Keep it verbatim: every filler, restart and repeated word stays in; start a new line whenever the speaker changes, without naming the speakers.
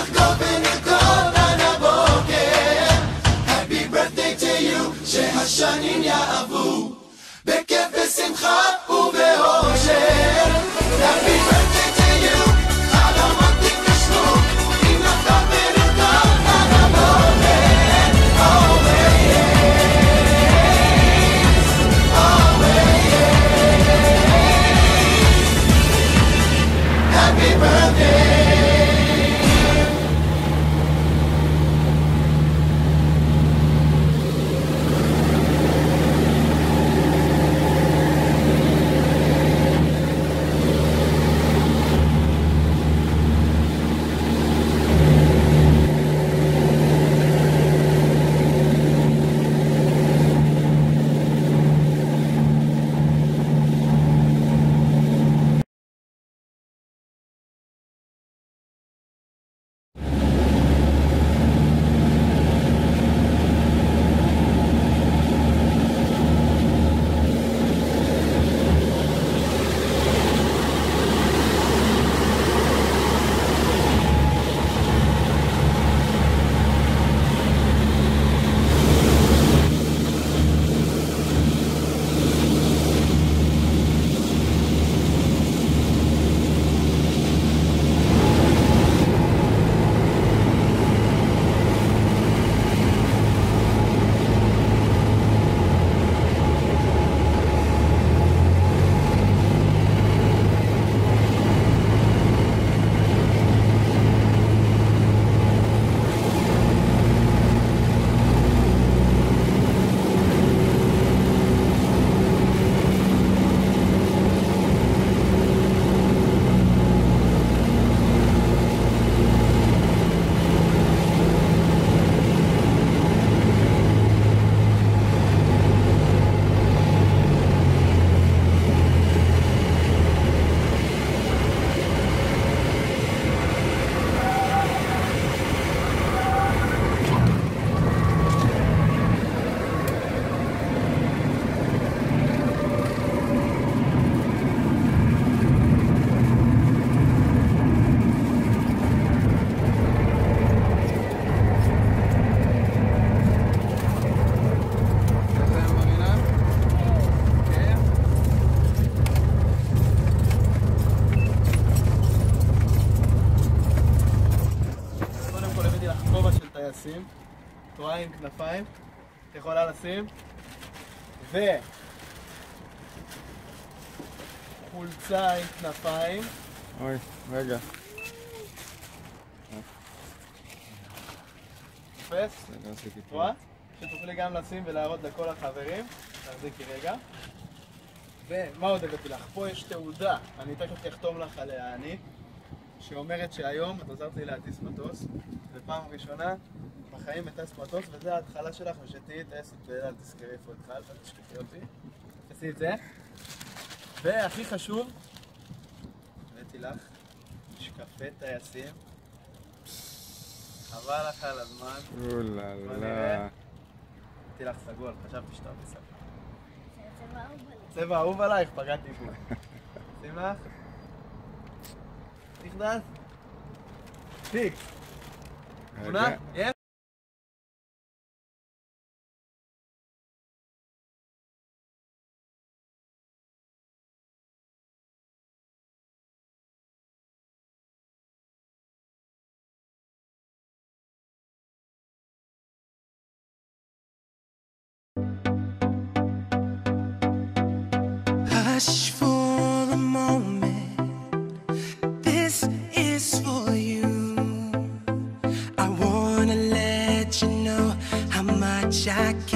נחגוג ונרקוד עד הבוקר. Happy birthday to you, שהשנים יעברו בכיף ושמחה ובאושר. Happy birthday to you, חלומות תתגשמו, אם נחגוג ונרקוד עד הבוקר. Always, always, happy birthday.
לשים, תרועה עם כנפיים, את יכולה לשים, ו... חולצה עם כנפיים.
אוי, רגע.
תופס? תרועה? שתוכלי גם לשים ולהראות לכל החברים. תחזיקי רגע. ומה עוד הבאתי לך? פה יש תעודה, אני תכף אחתום לך עליה אני, שאומרת שהיום את עוזרת לי להטיס מטוס, ופעם ראשונה בחיים מטס מטוס, וזה ההתחלה שלך, ושתהיי טייסת ואל תזכרי איפה התחלת, אל תשכחי אותי. תעשי את זה. והכי חשוב, הבאתי לך משקפי טייסים. חבל לך על הזמן.
אוללה.
הבאתי לך סגול, חשבתי שאתה בסגול. צבע אהוב עלייך, פגעתי בו. שים לך? נכנס? פיקס. תמונה? יש?
Hush for a moment, this is for you. I wanna let you know how much I